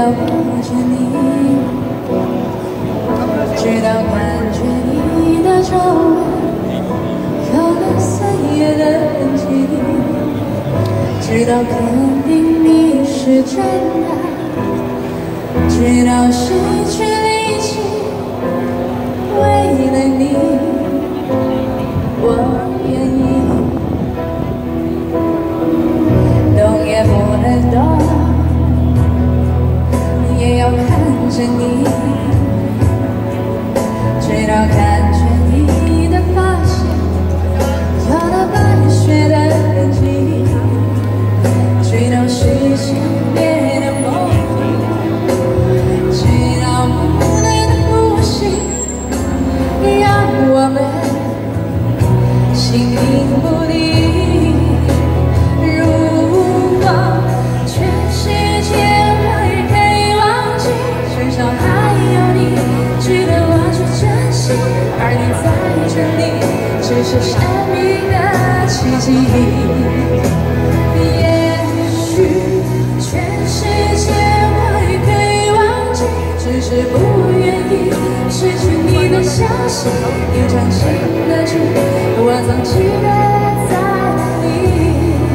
抱着你，直到感觉你的皱纹有了岁月的痕迹，直到肯定你是真的，直到失去力气，为了你，我愿意。 动也不能动，也要看着你，直到感觉你的发线有了白雪的痕迹，直到视线变得模糊，直到不能呼吸，让我们形影不离。 而你在这里，只是生命的奇迹。也许全世界我也可以忘记，只是不愿意失去你的消息。一场新的剧，我总记得在哪里。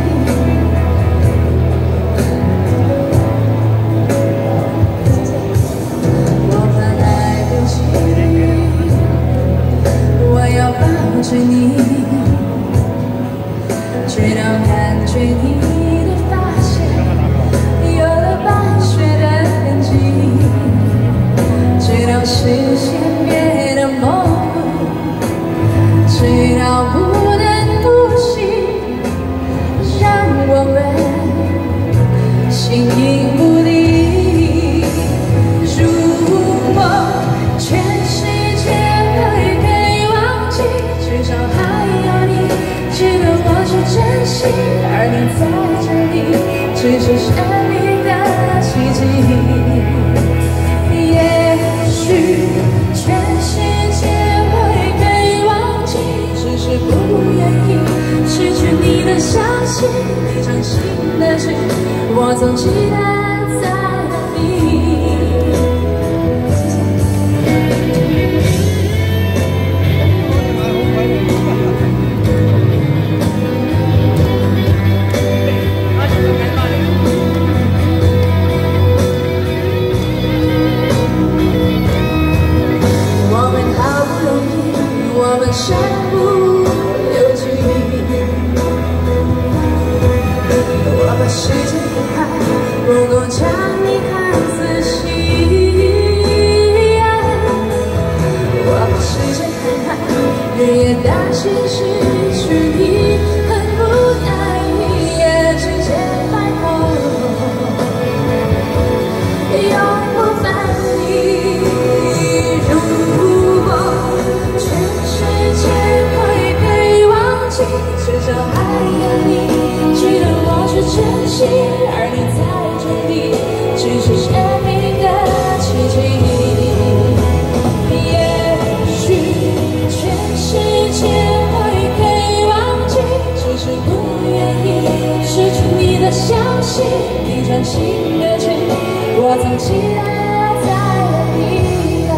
我怕来不及。 我要抱着你，直到感觉你的发线有了白雪的痕迹，直到视线变得模糊，直到不能呼吸，让我们形影不离。 珍惜，而你在这里，只是生命的奇迹。也许全世界我也可以忘记，只是不愿意失去你的消息。一场新的剧，我总记得在哪里。 身不由己，我把时间分开，不够将你看仔细。我把时间分开，日夜担心失去你，恨不得一夜之间白头，永不分离。如果全世界我也可以忘记，至少还有你，值得我去珍惜。而你在这里，只是生命的奇迹。也许全世界我也可以忘记，只是不愿意失去你的消息。一场新的剧，我曾期待在哪里。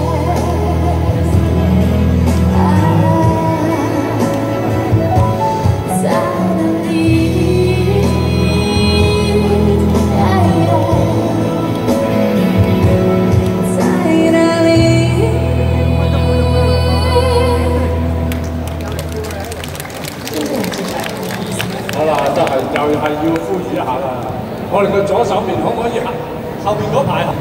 又係要呼籲一下啦！我哋嘅左手邊可唔可以行後邊嗰排？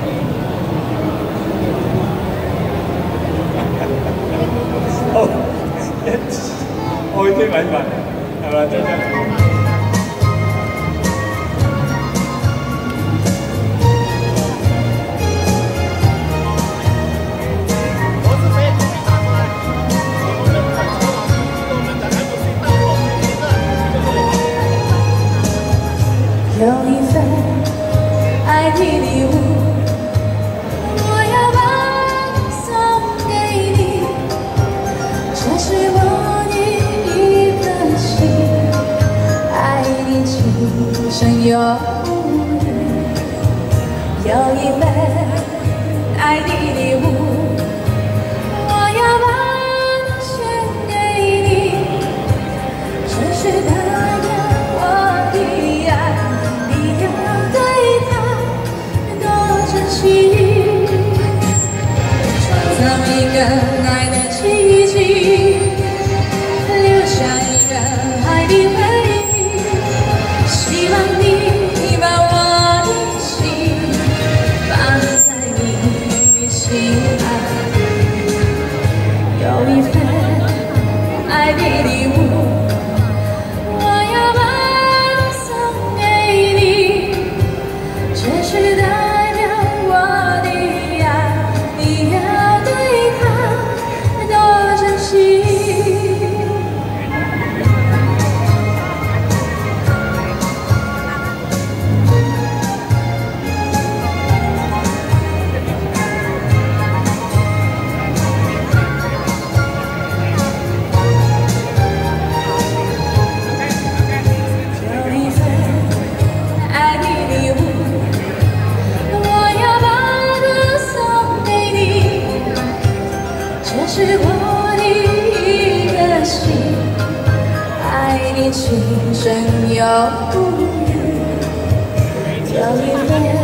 好，愛啲禮物係咪？真係。 有一份爱的礼物，我要把送给你，这是我的一颗心， 爱的礼物，我要把它献给你，这是代表我的爱，你要对它多珍惜，创造一个爱的奇迹，留下一个爱的回忆，希望你把我的心放在你的心海，有一份爱的礼物，我要把它送给你，这是代表我的爱，你要对它多珍惜。有一份爱的礼物，我要把它送给你，这是我的一个心，爱你情深又不渝，有一份